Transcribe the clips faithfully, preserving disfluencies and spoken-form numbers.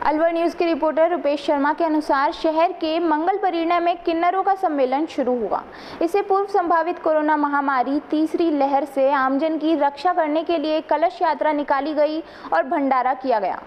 Alwar news के reporter Rupesh Sharma के अनुसार शहर के मंगल परिणय में किन्नरों का सम्मेलन शुरू हुआ। इससे पूर्व संभावित कोरोना महामारी तीसरी लहर से आमजन की रक्षा करने के लिए कलश यात्रा निकाली गई और भंडारा किया गया।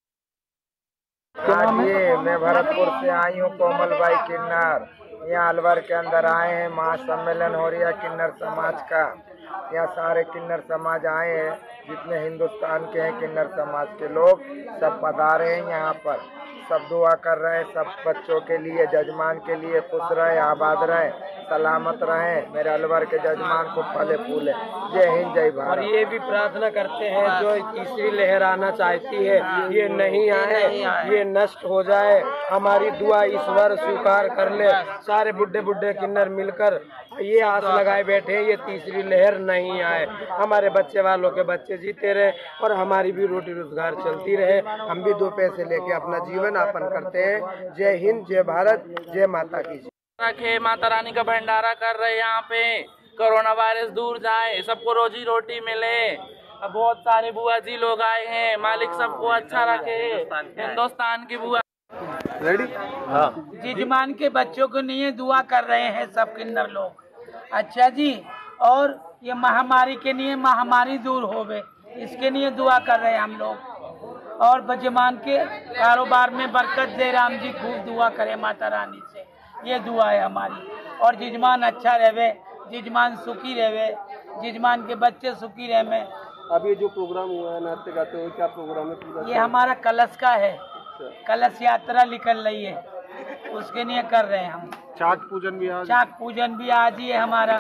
आज ये मैं भरतपुर से आई हूँ, कोमल बाई किन्नर। यहाँ अलवर के अंदर आए हैं, महासम्मेलन हो रहा है किन्नर समाज का। यहाँ सारे किन्नर समाज आए हैं, जितने हिंदुस्तान के हैं किन्नर समाज के लोग सब पधारे हैं यहाँ पर। सब दुआ कर रहे हैं सब बच्चों के लिए, जजमान के लिए, खुश रहे, आबाद रहे, सलामत रहे। मेरे अलवर के जजमान को फले फूले। जय हिंद, जय भारत। और ये भी प्रार्थना करते हैं जो तीसरी लहर आना चाहती है ये नहीं आए, ये नष्ट हो जाए। हमारी दुआ ईश्वर स्वीकार कर ले। सारे बुढ़े बुढ़े किन्नर मिलकर ये आस लगाए बैठे हैं ये तीसरी लहर नहीं आए, हमारे बच्चे वालों के बच्चे जीते रहे और हमारी भी रोटी रोजगार चलती रहे, हम भी दो पैसे लेके अपना जीवन यापन करते हैं। जय हिंद, जय भारत, जय माता की जय। रखे माता रानी का भंडारा कर रहे यहाँ पे, कोरोना वायरस दूर जाए, सबको रोजी रोटी मिले। अब बहुत सारे बुआ जी लोग आए हैं, मालिक सबको अच्छा रखे। हिंदुस्तान की बुआ रेडी हाँ जिजमान के बच्चों के लिए दुआ कर रहे हैं सब किन्नर लोग। अच्छा जी, और ये महामारी के लिए महामारी दूर होवे इसके लिए दुआ कर रहे हैं हम लोग। और बजमान के कारोबार में बरकत दे, राम जी खूब दुआ करे माता रानी से, ये दुआ है हमारी। और जिजमान अच्छा रहे, जिजमान सुखी रहे, जिजमान के बच्चे सुखी रहे। अभी जो प्रोग्राम हुआ है नाचते गाते हुए, क्या प्रोग्राम है पूरा? ये हमारा कलश का है, कलश यात्रा निकल रही है, उसके लिए कर रहे हैं हम। चाक पूजन भी आज चाक पूजन भी आज ही है हमारा।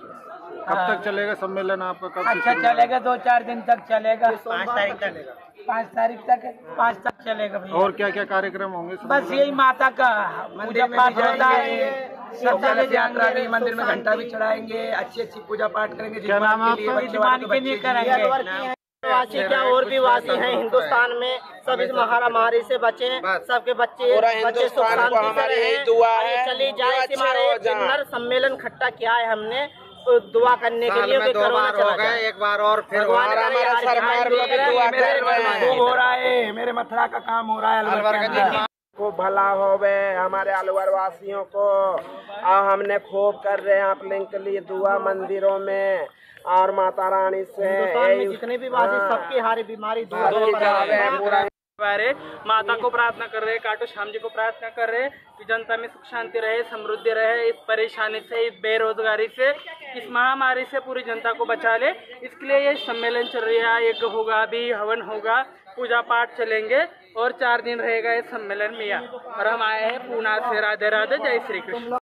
कब तक चलेगा सम्मेलन आपका? कब अच्छा चलेगा, दो चार दिन तक चलेगा, पाँच तारीख तक पाँच तारीख तक पाँच तक चलेगा भैया। और क्या क्या कार्यक्रम होंगे? बस यही माता का पूजा पाठ होता है, सब चले जाएंगे मंदिर में घंटा भी चढ़ाएंगे, अच्छी अच्छी पूजा पाठ करेंगे। क्या नाम है आपका? जिजमान के लिए करेंगे। वासी क्या और भी वासी हैं हिंदुस्तान में, सब इस महामारी से बचे, सबके बच्चे बच्चे सुख शांति से रहे, चली जाए। हमारे किन्नर सम्मेलन इकट्ठा किया है हमने दुआ करने के लिए, कोरोना चला जाए। एक बार और फिर हमारा सरकार हो रहा है, मेरे मथुरा का काम हो रहा है अलवर का को भला होवे हमारे अलवर वासियों को। और हमने खूब कर रहे हैं आप लिंक के लिए दुआ मंदिरों में और माता रानी से में जितने भी वासी सबकी हारी बीमारी दूर। बारे माता को प्रार्थना कर रहे, काटो श्याम जी को प्रार्थना कर रहे कि जनता में सुख शांति रहे, समृद्धि रहे, इस परेशानी से, इस बेरोजगारी से, इस महामारी से पूरी जनता को बचा ले। इसके लिए ये सम्मेलन चल रहा है, यज्ञ होगा, अभी हवन होगा, पूजा पाठ चलेंगे और चार दिन रहेगा ये सम्मेलन में। और हम आए हैं पूना से। राधे राधे, जय श्री कृष्ण।